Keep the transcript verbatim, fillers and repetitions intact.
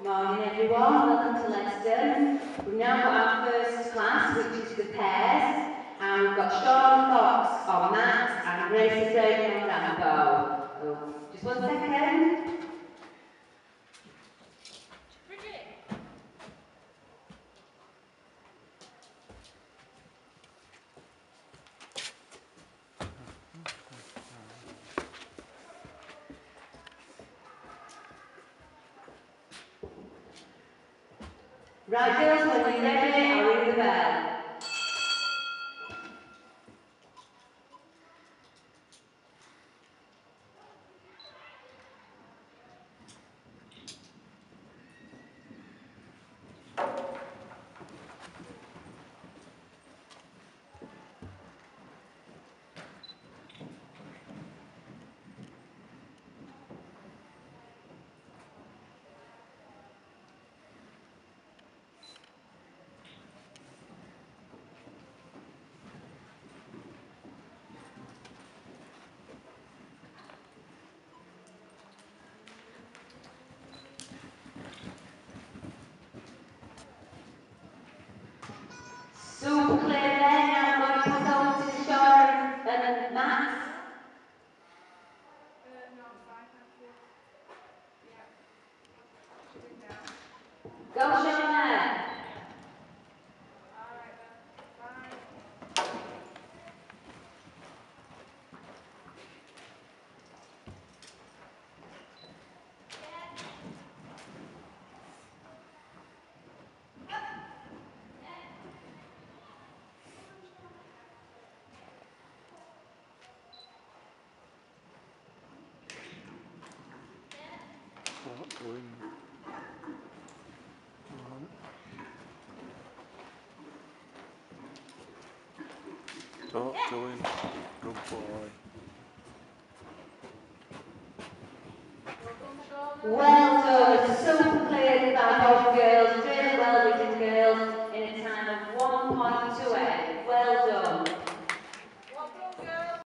Morning everyone, welcome to Leston. We've now got our first class, which is the pairs, and we've got Sean Fox on maths and Gracie Fraser on Rambo. Oh, just one second. Right, girls, when you're ready, I'll ring the bell. Super clear there, now I'm going to pass over to Sean and Matt. Go Sean! Oh, going. Good boy. Well